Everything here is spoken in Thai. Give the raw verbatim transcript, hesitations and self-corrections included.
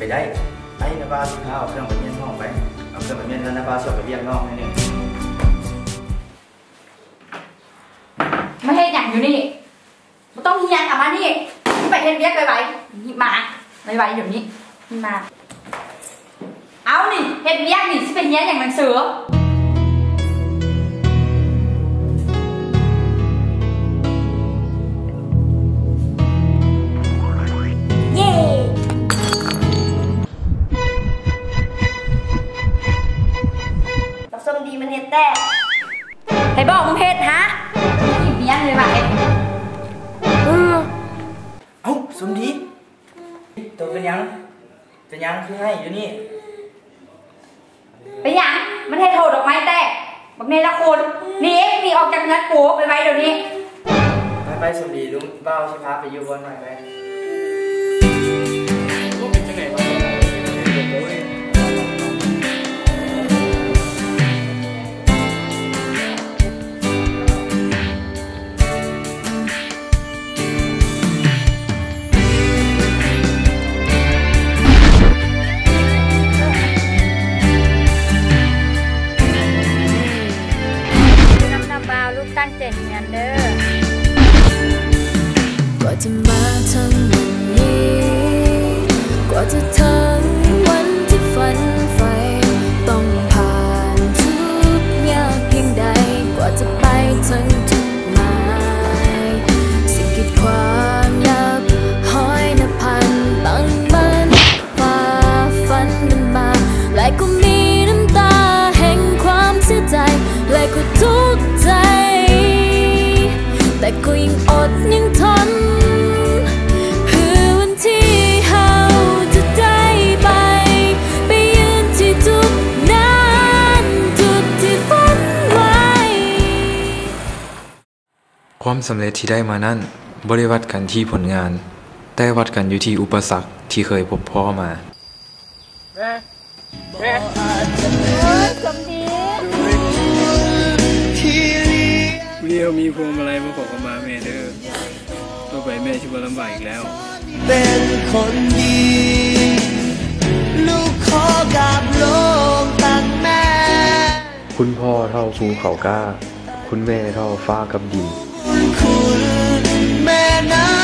ได้ไอ้นาบาสิข้าวเครื่องไปเมียนห้องไปเอาเครื่องไปเมียนแล้วนาบาส่งไปเรียกน้องนิดนึงไม่ให้อย่างอยู่นี่ไม่ต้องยังอ่ะมานี่ไปเฮ็ดเรียกไปไว้นี่มาไปไว้เดี๋ยวนี้นี่มาเอานี่เฮ็ดเรียกนี่ที่เป็นเนี้ยอย่างหนังสือส้มดีมันเห็ดแต่ให้บอกมึงเห็ดฮะหยิบเนี้ยเลยว่ะเอ็ดเอ้าสมดีตัวเป็นยังเป็นยังคือให้อยู่นี่เป็นยังมันให้โทษดอกไม้แต่บักเนรคุณนี่นี่ออกจากเงินกูไปไว้เดี๋ยวนี้ไปไปสมดีลุงเบ้าชิพาไปอยู่บนหน่อยไปตั้งใจทำงานเด้อกว่าจะมาถึงวันนี้กว่าจะถึงวันที่ฝันใฝ่ต้องผ่านทุกยากเพียงใดกว่าจะไปถึงจุดหมายสิ่งกีดขวางนับห้อยนับพันตั้งมันฝ่าฟันมันมาและก็มีน้ำตาแห่งความเสียใจและก็ทุกข์ใจแต่ก็ยังอดยังทนเพื่อวันที่เฮาจะได้ไปไปยืนที่จุดนั้นจุดที่ฝันไว้ความสำเร็จที่ได้มานั้นบ่ได้วัดกันที่ผลงานแต่วัดกันอยู่ที่อุปสรรคที่เคยพบพ่อมาแม่แม่สมดีเรียวมีพวงมาลัยมาขอขมาแม่เด้อต่อไปแม่ชิบะลำบากอีกแล้วเป็นคนดีลูกขอกับโลกตั้งแม่คุณพ่อเท่าภูเขากล้าคุณแม่เท่าฟ้ากับดินคุณแม่น้